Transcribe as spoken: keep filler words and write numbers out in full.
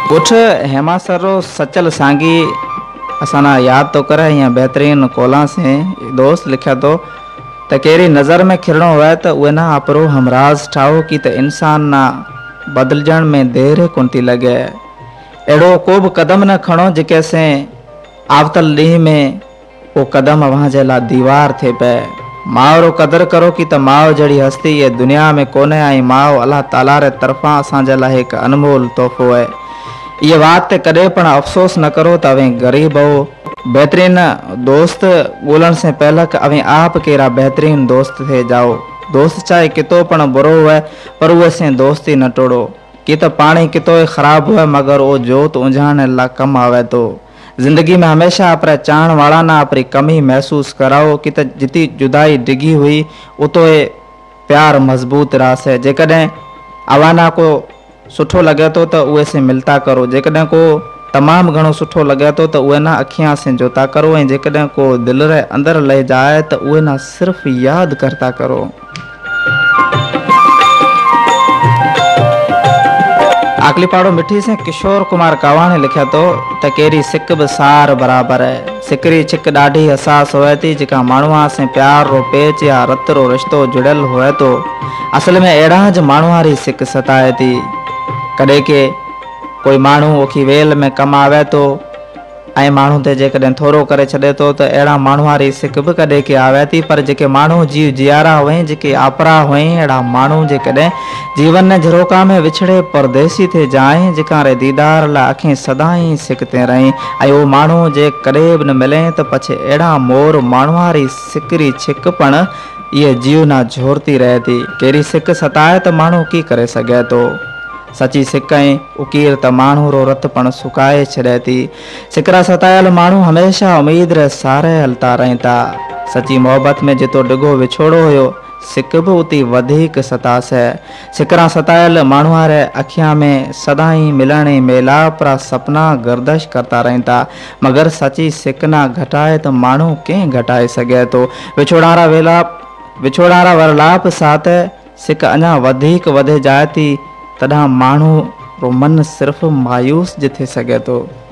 उठ हेमासरो सचल सांगी असाना याद तो करे या बेहतरीन कोला से दोस्त लिखा तो त केरी नज़र में खिरणो हुए तो उहे ना आपरो हमराज ठाओ कि त इंसान ना बदलजण में देर कोन्ती लगे। एड़ो को भी कदम न खणो जेके से आवतल ॾींहं में वो कदम वहाँ जे ला दीवार थे पे। माओ रो कदर करो कि त माओ जड़ी हस्ती ये दुनिया में कोने आई। माओ अल्लाह ताला रे तरफा असां जे ला एक अनमोल तोहफो है। ये बात ते कदे पण अफसोस न करो त अवें गरीब हो। बेहतरीन दोस्त बोलन से पहले अवें आप केरा बेहतरीन दोस्त थे जाओ। दोस्त चाहे कितो पण बुरो हुए पर उहे से दोस्ती न तोड़ो। कि त पानी कितो खराब हुए मगर वो जोत उंझाने ला कम आवे। तो जिंदगी में हमेशा अपने चाहण वाला ना अपनी कमी महसूस कराओ कि त जिती जुदाई डिगी हुई उतो प्यार मजबूत रास है। जेकॾहिं अवाना को सुठो लगे तो त उहे से मिलता करो। जेकॾहिं को तमाम घणो सुठो लगे तो त उहे ना अखियां से जोता करो। ऐं जेकॾहिं को दिल रे अंदर ले जाए तो उहे ना सिर्फ याद करता करो। आखिरी पाड़ो मिठी से किशोर कुमार कावाणी लिखा तो त केरी सिक बि सार बराबर है। सिकरी छिक ॾाढी हसास होए थी जेका माण्हूअ से प्यार रो पेच या रत रो रिश्तो जुड़ियल होए तो असल में अहिड़ा ज माण्हूअ वारी सिक सताए थी। कॾहिं के कोई माण्हू ओखी वेल में कम आवे तो ऐं माण्हू ते जेकॾहिं थोरो करे छॾे तो त अहिड़ा माण्हू वारी सिक बि कॾहिं के आवे थी। पर जेके माण्हू जीव जियारा हुअईं जेके आपरा हुअईं अहिड़ा माण्हू जेकॾहिं जीवन जे झरोका में विछड़े परदेसी थे जाए जेका रे दीदार ला अखियूं सदाई सिकते रही। ऐं उहो माण्हू जे कॾहिं बि न मिले त पछे अहिड़ा मोर माण्हू वारी सिकरी छिक पण इहे जीव ना झोरती रहे थी। कहिड़ी सिक सताए त माण्हू की करे सघे तो। सची सिक ऐं उकीर त माण्हू रो रत पण सुकाए छॾे थी। सिकरा सतायल माण्हू हमेशा उम्मीद रे सारे हलता रहनि था। सची मोहब्बत में जितो डिगो विछोड़ो हुयो सिक भी उती वधीक सतास है। सिकरा सतायल माण्हू रे अखियां में सदाई मिलण मेलाप रा सपना गर्दश करता रहता। मगर सची सिक ना घटाए तो माण्हू कंहिं घटाए सघे तो। विछोड़ारा वेलाप विछोड़ारा वरलाप साथ सिक अञा वधीक वधे जाए थी तॾहिं माण्हू रो मन सिर्फ़ मायूस जे थी सघे तो।